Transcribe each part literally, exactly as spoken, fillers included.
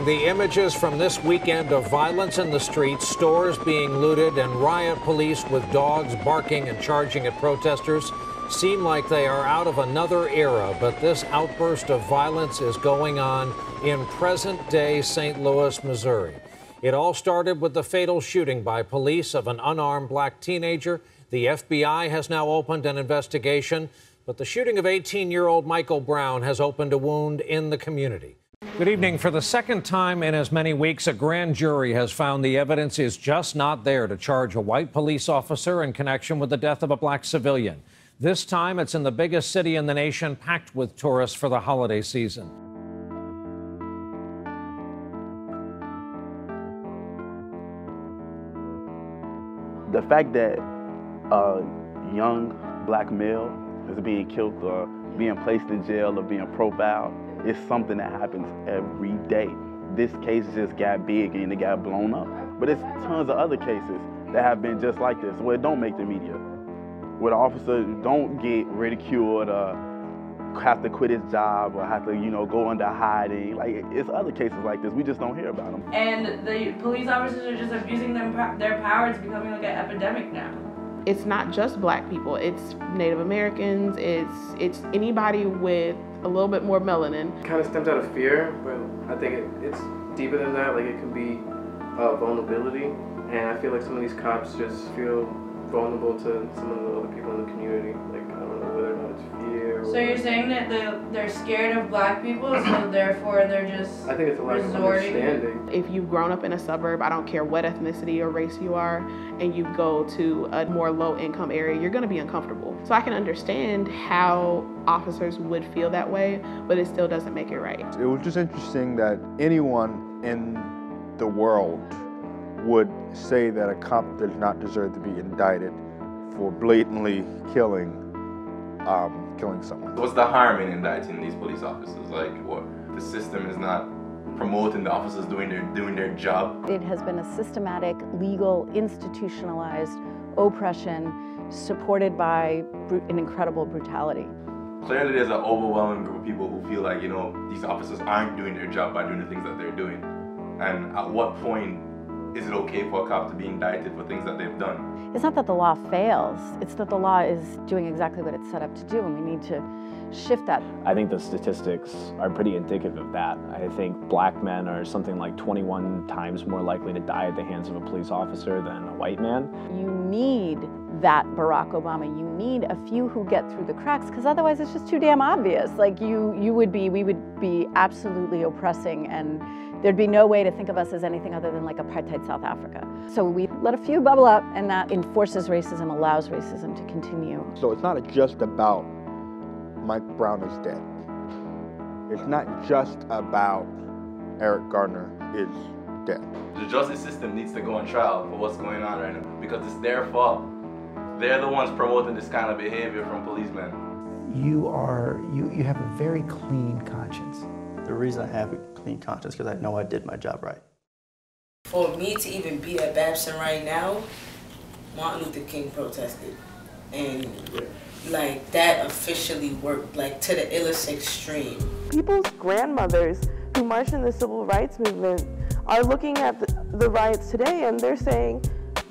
The images from this weekend of violence in the streets, stores being looted, and riot police with dogs barking and charging at protesters seem like they are out of another era, but this outburst of violence is going on in present-day Saint Louis, Missouri. It all started with the fatal shooting by police of an unarmed black teenager. The F B I has now opened an investigation, but the shooting of eighteen-year-old Michael Brown has opened a wound in the community. Good evening. For the second time in as many weeks, a grand jury has found the evidence is just not there to charge a white police officer in connection with the death of a black civilian. This time, it's in the biggest city in the nation, packed with tourists for the holiday season. The fact that a young black male is being killed or being placed in jail or being profiled is something that happens every day. This case just got big and it got blown up. But there's tons of other cases that have been just like this, where it don't make the media, where the officer don't get ridiculed or have to quit his job or have to, you know, go under hiding. Like, it's other cases like this. We just don't hear about them. And the police officers are just abusing them, their power. It's becoming like an epidemic now. It's not just black people. It's Native Americans. It's it's anybody with a little bit more melanin. It kind of stems out of fear, but I think it, it's deeper than that. Like, it can be uh, vulnerability, and I feel like some of these cops just feel vulnerable to some of the other people in the community. Like, I don't know whether or not it's fear. So you're saying that they're, they're scared of black people, so therefore they're just I think it's a lack of understanding. If you've grown up in a suburb, I don't care what ethnicity or race you are, and you go to a more low-income area, you're going to be uncomfortable. So I can understand how officers would feel that way, but it still doesn't make it right. It was just interesting that anyone in the world would say that a cop does not deserve to be indicted for blatantly killing, um, killing someone. What's the harm in indicting these police officers? Like, what? The system is not promoting the officers doing their doing their job. It has been a systematic, legal, institutionalized oppression supported by an incredible brutality. Clearly, there's an overwhelming group of people who feel like, you know, these officers aren't doing their job by doing the things that they're doing. And at what point is it okay for a cop to be indicted for things that they've done? It's not that the law fails, it's that the law is doing exactly what it's set up to do, and we need to shift that. I think the statistics are pretty indicative of that. I think black men are something like twenty-one times more likely to die at the hands of a police officer than a white man. You need that Barack Obama. You need a few who get through the cracks, because otherwise it's just too damn obvious. Like, you, you would be, we would be absolutely oppressing, and there'd be no way to think of us as anything other than like apartheid South Africa. So we let a few bubble up, and that enforces racism, allows racism to continue. So it's not just about Mike Brown is dead. It's not just about Eric Garner is dead. The justice system needs to go on trial for what's going on right now, because it's their fault. They're the ones promoting this kind of behavior from policemen. You are, you, you have a very clean conscience. The reason I have a clean conscience is because I know I did my job right. For me to even be at Babson right now, Martin Luther King protested. And like that officially worked, like to the illest extreme. People's grandmothers who marched in the civil rights movement are looking at the, the riots today, and they're saying,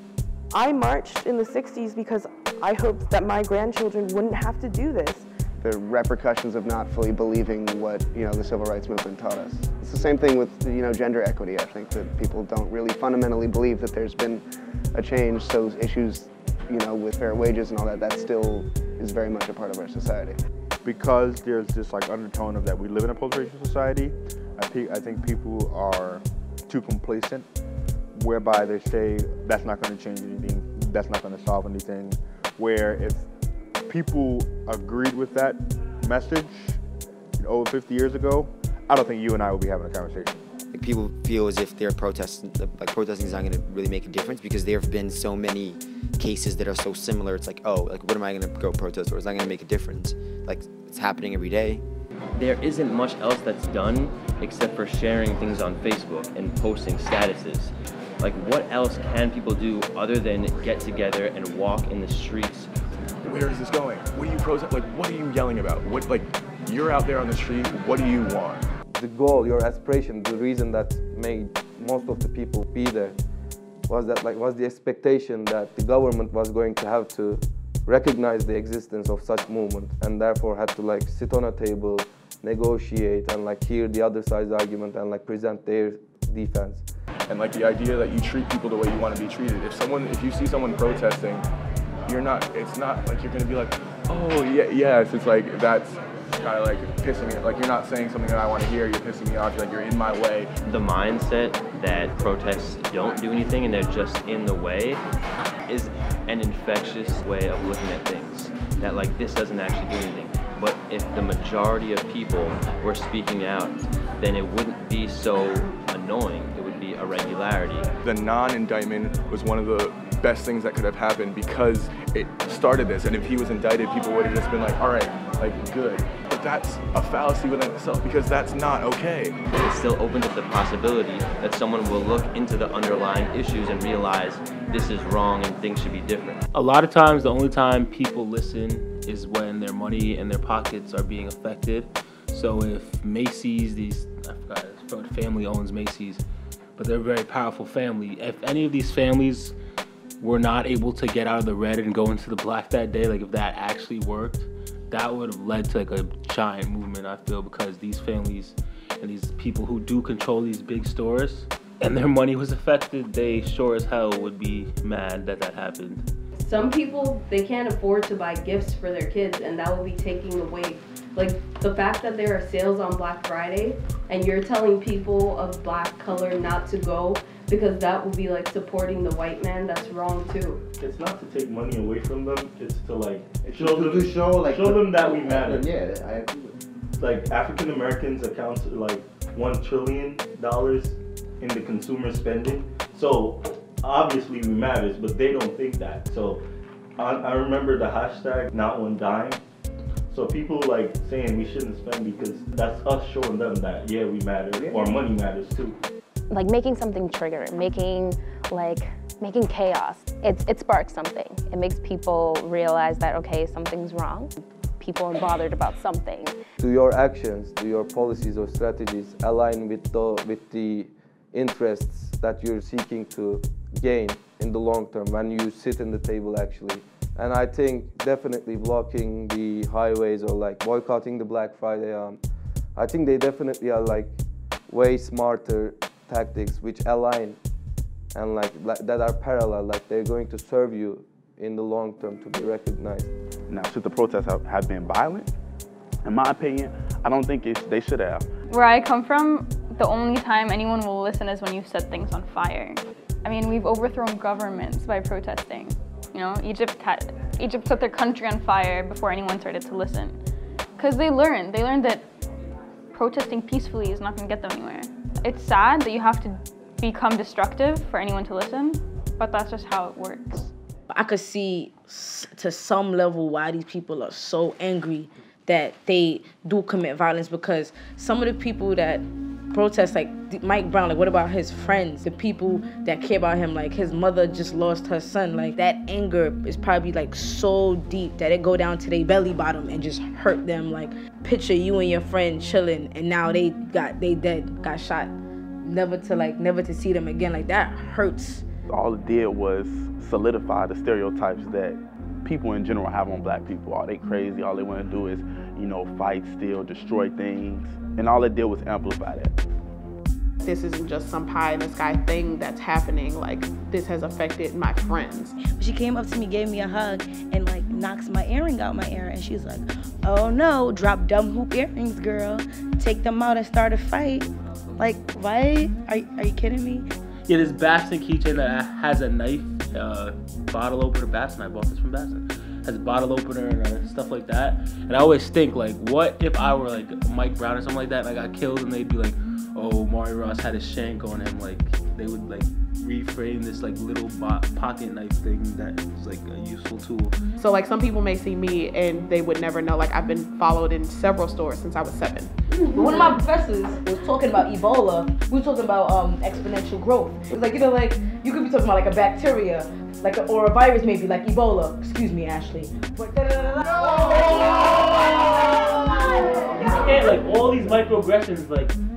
I marched in the sixties because I hoped that my grandchildren wouldn't have to do this. The repercussions of not fully believing what, you know, the civil rights movement taught us. It's the same thing with, you know, gender equity. I think that people don't really fundamentally believe that there's been a change. So issues, you know, with fair wages and all that, that still is very much a part of our society. Because there's this like undertone of that we live in a post-racial society, I think, I think people are too complacent, whereby they say that's not going to change anything, that's not going to solve anything, where if people agreed with that message over fifty years ago, I don't think you and I would be having a conversation. Like, people feel as if they're protesting, like protesting is not going to really make a difference because there have been so many cases that are so similar. It's like, oh, like what am I going to go protest for? It's not going to make a difference. Like, it's happening every day. There isn't much else that's done except for sharing things on Facebook and posting statuses. Like, what else can people do other than get together and walk in the streets? Where is this going? What are you protesting? Like, what are you yelling about? What, like, you're out there on the street, what do you want? the goal, your aspiration, the reason that made most of the people be there was that like was the expectation that the government was going to have to recognize the existence of such movement and therefore had to like sit on a table, negotiate, and like hear the other side's argument and like present their defense. And like the idea that you treat people the way you want to be treated. If someone, if you see someone protesting, you're not, it's not like you're gonna be like, oh yeah, yes, it's like that's kind of like pissing me, like you're not saying something that I want to hear, you're pissing me off, you're like you're in my way. The mindset that protests don't do anything and they're just in the way is an infectious way of looking at things. That like this doesn't actually do anything. But if the majority of people were speaking out, then it wouldn't be so annoying. It would be a regularity. The non-indictment was one of the best things that could have happened because it started this, and if he was indicted, people would have just been like, all right, like good. But that's a fallacy within itself because that's not okay. It still opens up the possibility that someone will look into the underlying issues and realize this is wrong and things should be different. A lot of times, the only time people listen is when their money and their pockets are being affected. So if Macy's, these, I forgot, the family owns Macy's, but they're a very powerful family. If any of these families were not able to get out of the red and go into the black that day, like if that actually worked, that would have led to like a giant movement, I feel, because these families and these people who do control these big stores and their money was affected, they sure as hell would be mad that that happened. Some people, they can't afford to buy gifts for their kids, and that will be taking away. Like the fact that there are sales on Black Friday and you're telling people of black color not to go because that will be like supporting the white man, that's wrong too. It's not to take money away from them, it's to like it's show to, them, to show, like, show them that we matter. Yeah, I agree with Like African Americans account to like one trillion dollars in the consumer spending. So obviously we matters, but they don't think that. So I, I remember the hashtag not one dime. So people like saying we shouldn't spend because that's us showing them that yeah we matter, yeah. Or money matters too. Like making something trigger, making like making chaos. It's it sparks something. It makes people realize that okay, something's wrong. People are bothered about something. Do your actions, do your policies or strategies align with the with the interests that you're seeking to gain in the long term when you sit in the table actually? And I think definitely blocking the highways or like boycotting the Black Friday, um, I think they definitely are like way smarter tactics which align and like, like that are parallel, like they're going to serve you in the long term to be recognized. Now, should the protests have, have been violent? In my opinion, I don't think it's, they should have. Where I come from, the only time anyone will listen is when you set things on fire. I mean, we've overthrown governments by protesting. You know, Egypt had, Egypt set their country on fire before anyone started to listen. Because they learned, they learned that protesting peacefully is not going to get them anywhere. It's sad that you have to become destructive for anyone to listen, but that's just how it works. I could see to some level why these people are so angry that they do commit violence, because some of the people that protest, like Mike Brown, like what about his friends, the people that care about him, like his mother just lost her son, like that anger is probably like so deep that it go down to their belly bottom and just hurt them. Like picture you and your friend chilling and now they got, they dead, got shot, never to like, never to see them again, like that hurts. All it did was solidify the stereotypes that people in general have on black people. Oh, they crazy, all they want to do is, you know, fight, steal, destroy things. And all it did was amplify that. This isn't just some pie in the sky thing that's happening, like this has affected my friends. She came up to me, gave me a hug, and like knocks my earring out my ear, and she's like, oh no, drop dumb hoop earrings, girl. Take them out and start a fight. Like, what? Are, are you kidding me? Yeah, this Babson keychain that has a knife, uh, bottle opener, Babson, I bought this from Babson. Has a bottle opener and uh, stuff like that. And I always think, like, what if I were like Mike Brown or something like that and I got killed and they'd be like, oh, Maury Ross had a shank on him. Like, they would like reframe this like little pocket knife thing that's like a useful tool. So like some people may see me and they would never know, like I've been followed in several stores since I was seven. One of my professors was talking about Ebola. We were talking about um, exponential growth. It was like, you know, like you could be talking about like a bacteria, like a, or a virus maybe, like Ebola. Excuse me, Ashley. But, da, da, da, da. You can't, like all these microaggressions, like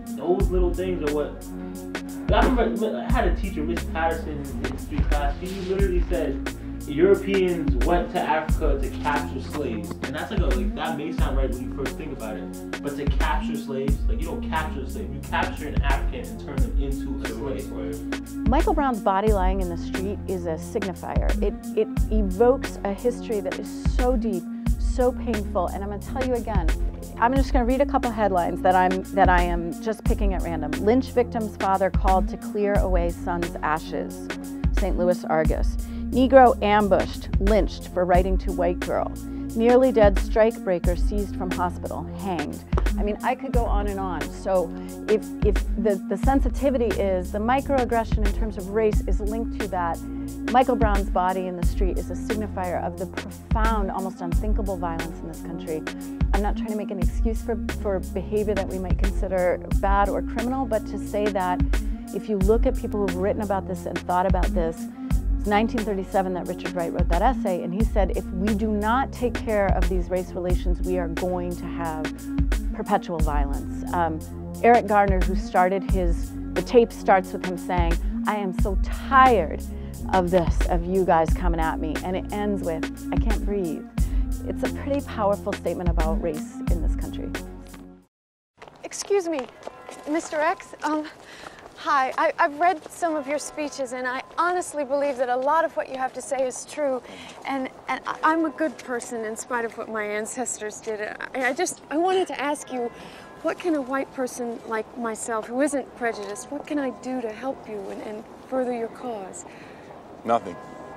those little things are what. I remember I had a teacher, Miss Patterson, in history class. She literally said Europeans went to Africa to capture slaves, and that's like a like that may sound right when you first think about it, but to capture slaves, like you don't capture a slave, you capture an African and turn them into a slave. Michael Brown's body lying in the street is a signifier. It it evokes a history that is so deep, so painful, and I'm going to tell you again. I'm just going to read a couple headlines that I'm that I am just picking at random. Lynch victim's father called to clear away son's ashes. Saint Louis Argus. Negro ambushed, lynched for writing to white girl. Nearly dead strikebreaker seized from hospital, hanged. I mean, I could go on and on. So if, if the, the sensitivity is, the microaggression in terms of race is linked to that, Michael Brown's body in the street is a signifier of the profound, almost unthinkable violence in this country. I'm not trying to make an excuse for, for behavior that we might consider bad or criminal, but to say that if you look at people who've written about this and thought about this, it's nineteen thirty-seven that Richard Wright wrote that essay, and he said, if we do not take care of these race relations, we are going to have perpetual violence. Um, Eric Garner, who started his, the tape starts with him saying, I am so tired of this, of you guys coming at me, and it ends with, I can't breathe. It's a pretty powerful statement about race in this country. Excuse me, Mister X. Um, hi, I, I've read some of your speeches, and I honestly believe that a lot of what you have to say is true. And, and I'm a good person in spite of what my ancestors did. I, I just, I wanted to ask you, what can a white person like myself, who isn't prejudiced, what can I do to help you and, and further your cause? Nothing.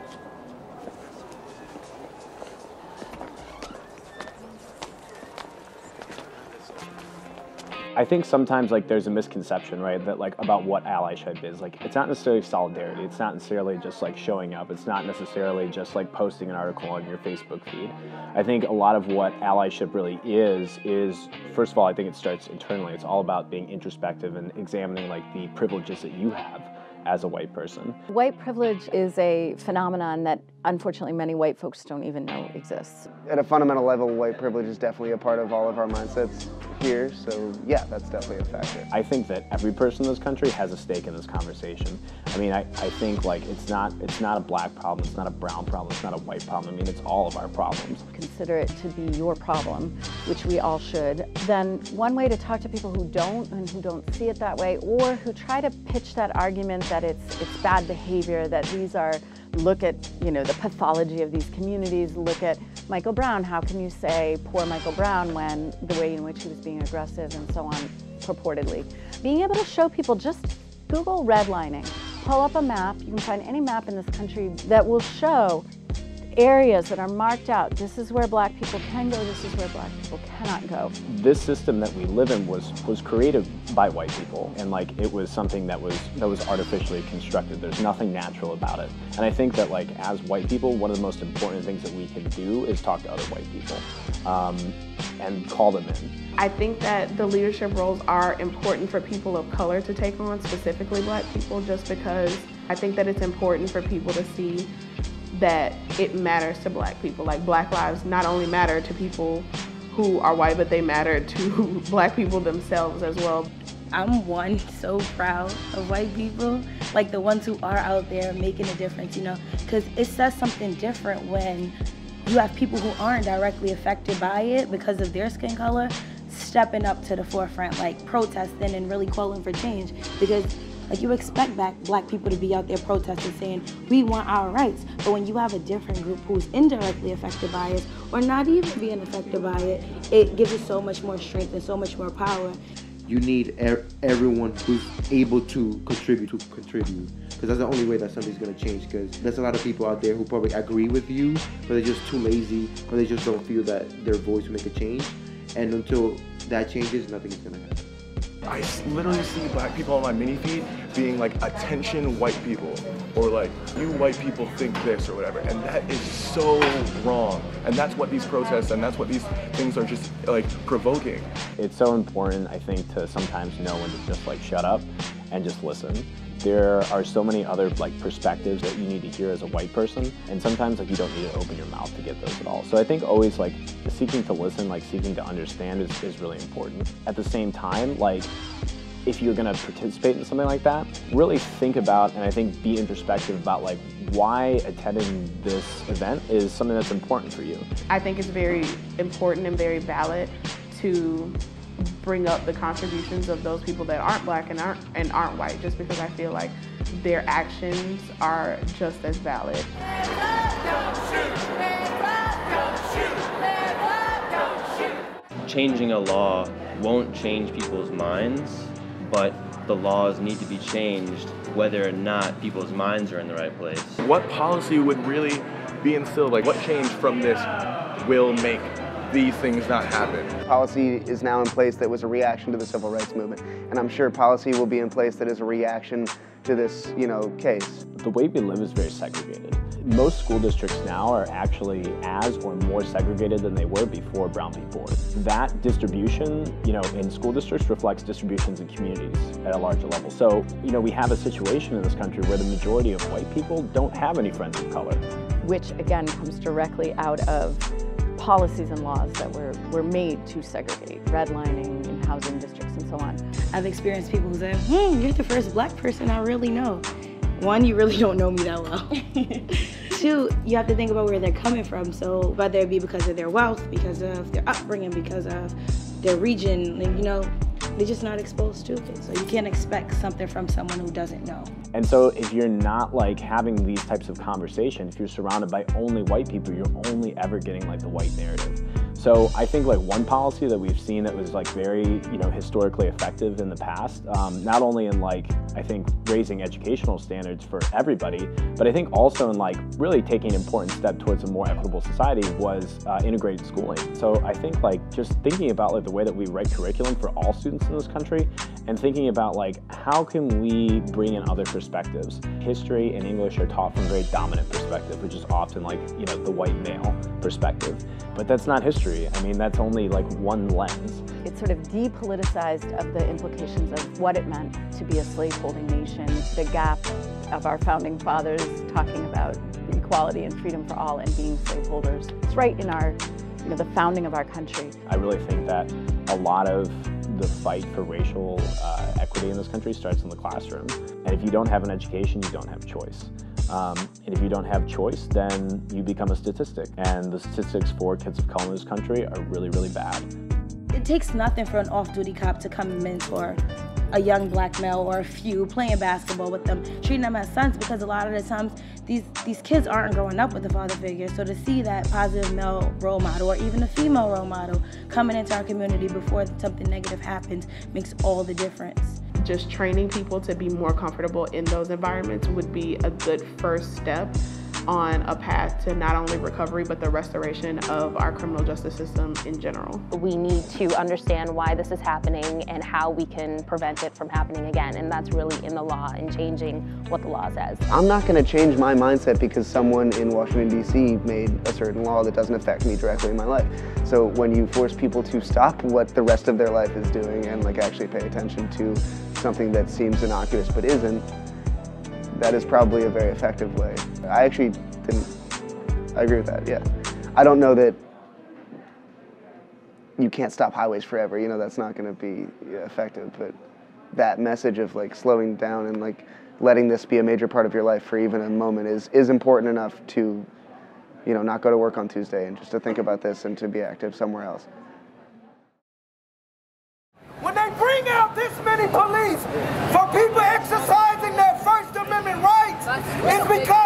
I think sometimes like there's a misconception, right, that like about what allyship is. Like it's not necessarily solidarity. It's not necessarily just like showing up. It's not necessarily just like posting an article on your Facebook feed. I think a lot of what allyship really is is, first of all, I think it starts internally. It's all about being introspective and examining like the privileges that you have as a white person. White privilege is a phenomenon that unfortunately many white folks don't even know exists. At a fundamental level, white privilege is definitely a part of all of our mindsets here, so yeah, that's definitely a factor. I think that every person in this country has a stake in this conversation. I mean, I, I think like it's not it's not a black problem, it's not a brown problem, it's not a white problem. I mean, it's all of our problems. Consider it to be your problem, which we all should. Then one way to talk to people who don't and who don't see it that way, or who try to pitch that argument that it's it's bad behavior, that these are, look at, you know, the pathology of these communities, look at Michael Brown, how can you say poor Michael Brown when the way in which he was being aggressive and so on, purportedly. Being able to show people, just Google redlining, pull up a map, you can find any map in this country that will show areas that are marked out. This is where black people can go, this is where black people cannot go. This system that we live in was was created by white people, and like it was something that was that was artificially constructed. There's nothing natural about it. And I think that like as white people, one of the most important things that we can do is talk to other white people um, and call them in. I think that the leadership roles are important for people of color to take on, specifically black people, just because I think that it's important for people to see that it matters to black people. Like, black lives not only matter to people who are white, but they matter to black people themselves as well. I'm one so proud of white people, like the ones who are out there making a difference, you know, because it says something different when you have people who aren't directly affected by it because of their skin color stepping up to the forefront, like protesting and really calling for change. Because like you expect back black people to be out there protesting, saying we want our rights, but when you have a different group who's indirectly affected by it or not even being affected by it, it gives you so much more strength and so much more power. You need er everyone who's able to contribute to contribute, because that's the only way that something's gonna change. Because there's a lot of people out there who probably agree with you, but they're just too lazy, or they just don't feel that their voice will make a change. And until that changes, nothing is gonna happen. I literally see black people on my mini feed being like, attention white people, or like, you white people think this or whatever, and that is so wrong. And that's what these protests and that's what these things are just like provoking. It's so important, I think, to sometimes know when to just like shut up and just listen. There are so many other like perspectives that you need to hear as a white person, and sometimes like you don't need to open your mouth to get those at all. So I think always like seeking to listen, like seeking to understand is, is really important. At the same time, like if you're going to participate in something like that, really think about and I think be introspective about like why attending this event is something that's important for you. I think it's very important and very valid to bring up the contributions of those people that aren't black and aren't and aren't white, just because I feel like their actions are just as valid. Changing a law won't change people's minds, but the laws need to be changed whether or not people's minds are in the right place. What policy would really be instilled? Like, what change from this will make these things not happen? Policy is now in place that was a reaction to the civil rights movement, and I'm sure policy will be in place that is a reaction to this, you know, case. The way we live is very segregated. Most school districts now are actually as or more segregated than they were before Brown v. Board. That distribution, you know, in school districts reflects distributions in communities at a larger level. So, you know, we have a situation in this country where the majority of white people don't have any friends of color. Which again comes directly out of policies and laws that were, were made to segregate, redlining in housing districts and so on. I've experienced people who say, hmm, you're the first black person I really know. One, you really don't know me that well. Two, you have to think about where they're coming from. So whether it be because of their wealth, because of their upbringing, because of their region, you know, they're just not exposed to it. So you can't expect something from someone who doesn't know. And so if you're not like having these types of conversations, if you're surrounded by only white people, you're only ever getting like the white narrative. So I think like one policy that we've seen that was like very, you know, historically effective in the past, um, not only in like, I think raising educational standards for everybody, but I think also in like really taking an important step towards a more equitable society was uh, integrated schooling. So I think like just thinking about like the way that we write curriculum for all students in this country and thinking about like how can we bring in other perspectives. History and English are taught from a very dominant perspective, which is often like, you know, the white male perspective. But that's not history. I mean, that's only like one lens. It sort of depoliticized of the implications of what it meant to be a slaveholding nation, the gap of our founding fathers talking about equality and freedom for all and being slaveholders. It's right in our, you know, the founding of our country. I really think that a lot of the fight for racial uh, equity in this country starts in the classroom. And if you don't have an education, you don't have a choice. Um, and if you don't have choice, then you become a statistic. And the statistics for kids of color in this country are really, really bad. It takes nothing for an off-duty cop to come and mentor a young black male or a few playing basketball with them, treating them as sons, because a lot of the times these, these kids aren't growing up with a father figure. So to see that positive male role model or even a female role model coming into our community before something negative happens makes all the difference. Just training people to be more comfortable in those environments would be a good first step on a path to not only recovery, but the restoration of our criminal justice system in general. We need to understand why this is happening and how we can prevent it from happening again, and that's really in the law and changing what the law says. I'm not going to change my mindset because someone in Washington, D C made a certain law that doesn't affect me directly in my life. So when you force people to stop what the rest of their life is doing and like actually pay attention to something that seems innocuous but isn't, that is probably a very effective way. I actually didn't, I agree with that, yeah. I don't know that you can't stop highways forever, you know, that's not gonna be yeah, effective, but that message of like slowing down and like letting this be a major part of your life for even a moment is, is important enough to, you know, not go to work on Tuesday and just to think about this and to be active somewhere else. When they bring out this many police for people exercising their First Amendment rights, it's because